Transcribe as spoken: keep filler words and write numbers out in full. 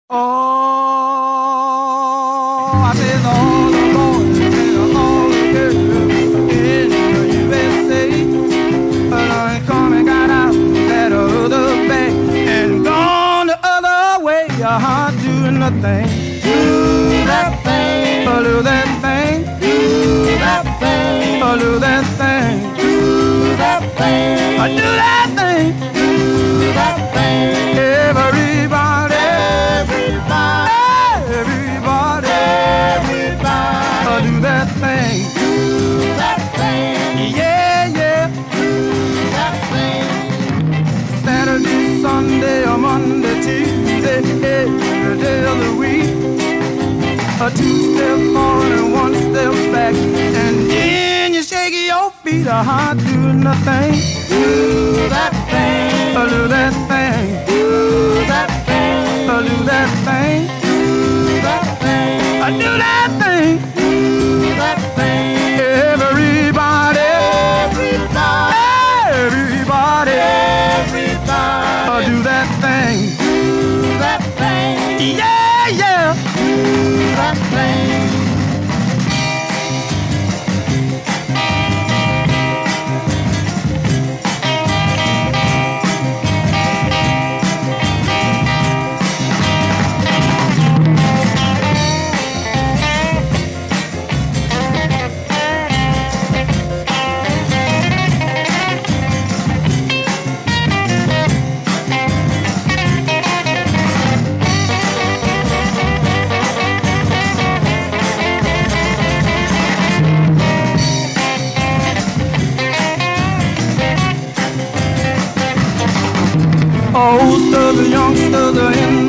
Oh, I said all the boys and all the girls in the U S A, but I come and got out that other bay and gone the other way. Your heart doing nothing. Do that thing, oh, do that thing, do that thing, oh, do that thing, do that thing, oh, do that thing, do that thing. Everybody, everybody, everybody, everybody, oh, do that thing, do that thing, yeah, yeah, do that thing. Saturday, Sunday, or Monday, Tuesday, every day of the week. A two-step forward and one step back, and then you shake your feet. A heart doing nothing. Do that thing, oh, do that thing, do that thing, oh, do that thing, do that thing, oh, do that thing, do that thing. Everybody, everybody, everybody, everybody, oh, do that thing, do that thing, yeah, yeah. That thing. Oldsters, the youngsters are in